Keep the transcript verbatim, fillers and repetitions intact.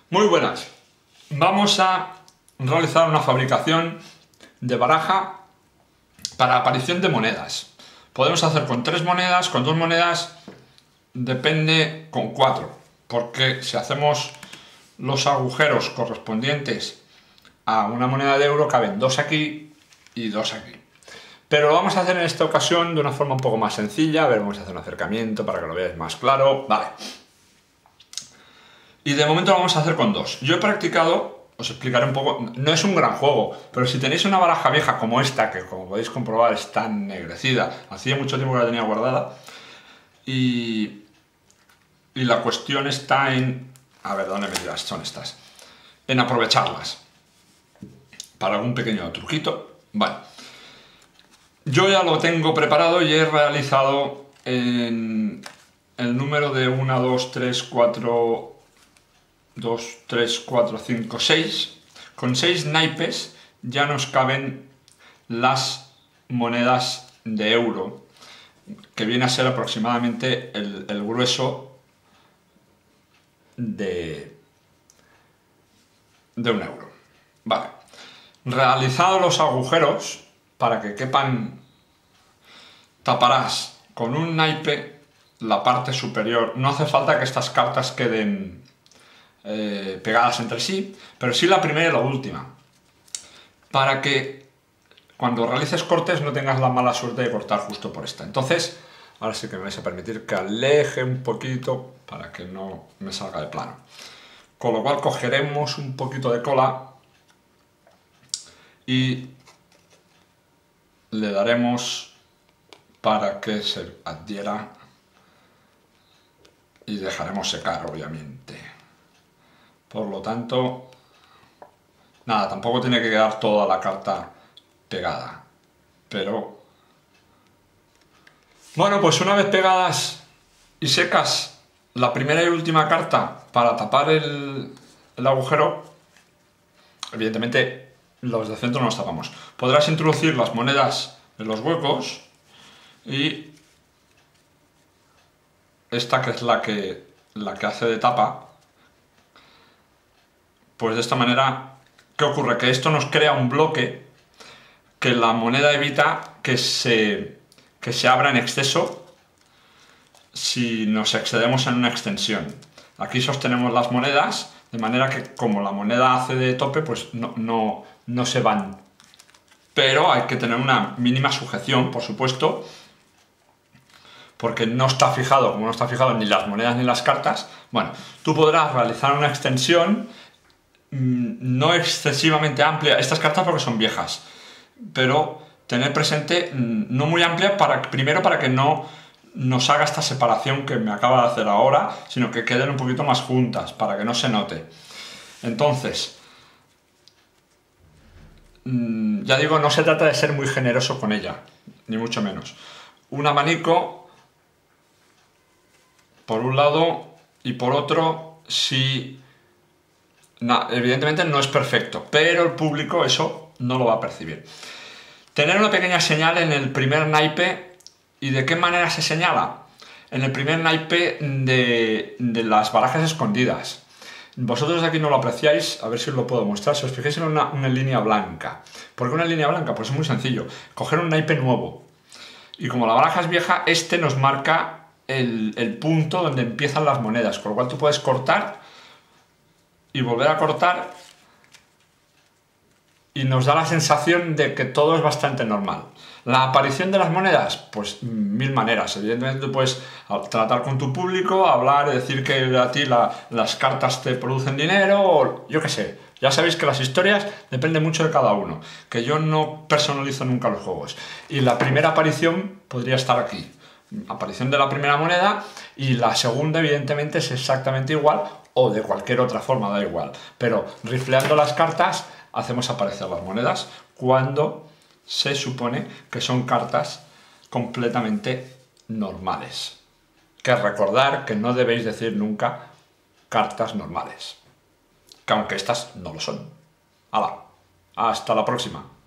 Muy buenas. Vamos a realizar una fabricación de baraja para aparición de monedas. Podemos hacer con tres monedas, con dos monedas, depende con cuatro, porque si hacemos los agujeros correspondientes a una moneda de euro, caben dos aquí y dos aquí. Pero lo vamos a hacer en esta ocasión de una forma un poco más sencilla. A ver, vamos a hacer un acercamiento para que lo veáis más claro. Vale. Y de momento lo vamos a hacer con dos. Yo he practicado, os explicaré un poco, no es un gran juego, pero si tenéis una baraja vieja como esta, que como podéis comprobar está ennegrecida, hacía mucho tiempo que la tenía guardada, y, y la cuestión está en, a ver, ¿dónde me dirás? Son estas, en aprovecharlas, para algún pequeño truquito. Vale, yo ya lo tengo preparado y he realizado en el número de uno, dos, tres, cuatro... dos, tres, cuatro, cinco, seis. Con seis naipes ya nos caben las monedas de euro, que viene a ser aproximadamente el, el grueso de, de un euro. Vale. Realizados los agujeros, para que quepan, taparás con un naipe la parte superior. No hace falta que estas cartas queden Eh, pegadas entre sí, pero sí la primera y la última, para que cuando realices cortes no tengas la mala suerte de cortar justo por esta. Entonces, ahora sí que me vais a permitir que aleje un poquito para que no me salga de plano. Con lo cual cogeremos un poquito de cola y le daremos para que se adhiera y dejaremos secar, obviamente. Por lo tanto, nada, tampoco tiene que quedar toda la carta pegada, pero... Bueno, pues una vez pegadas y secas la primera y última carta para tapar el, el agujero, evidentemente los de centro no los tapamos. Podrás introducir las monedas en los huecos y esta, que es la que, la que hace de tapa, pues de esta manera, ¿qué ocurre? Que esto nos crea un bloque que la moneda evita que se, que se abra en exceso si nos excedemos en una extensión. Aquí sostenemos las monedas, de manera que como la moneda hace de tope, pues no, no, no se van. Pero hay que tener una mínima sujeción, por supuesto, porque no está fijado, como no está fijado ni las monedas ni las cartas. Bueno, tú podrás realizar una extensión no excesivamente amplia, estas cartas porque son viejas, pero tener presente no muy amplia, para, primero para que no nos haga esta separación que me acaba de hacer ahora, sino que queden un poquito más juntas, para que no se note. Entonces, ya digo, no se trata de ser muy generoso con ella, ni mucho menos. Un abanico por un lado y por otro, si... No, evidentemente no es perfecto, pero el público eso no lo va a percibir. Tener una pequeña señal en el primer naipe. ¿Y de qué manera se señala? En el primer naipe de, de las barajas escondidas. Vosotros de aquí no lo apreciáis, a ver si os lo puedo mostrar. Si os fijáis en una, una línea blanca. ¿Por qué una línea blanca? Pues es muy sencillo. Coger un naipe nuevo. Y como la baraja es vieja, este nos marca el, el punto donde empiezan las monedas. Con lo cual tú puedes cortar y volver a cortar y nos da la sensación de que todo es bastante normal. La aparición de las monedas, pues mil maneras. Evidentemente tú puedes tratar con tu público, hablar, decir que a ti la, las cartas te producen dinero, o yo qué sé. Ya sabéis que las historias dependen mucho de cada uno, que yo no personalizo nunca los juegos. Y la primera aparición podría estar aquí. Aparición de la primera moneda, y la segunda evidentemente es exactamente igual, o de cualquier otra forma, da igual. Pero rifleando las cartas hacemos aparecer las monedas cuando se supone que son cartas completamente normales. Que recordar que no debéis decir nunca cartas normales, que aunque estas no lo son. ¡Hala! Hasta la próxima.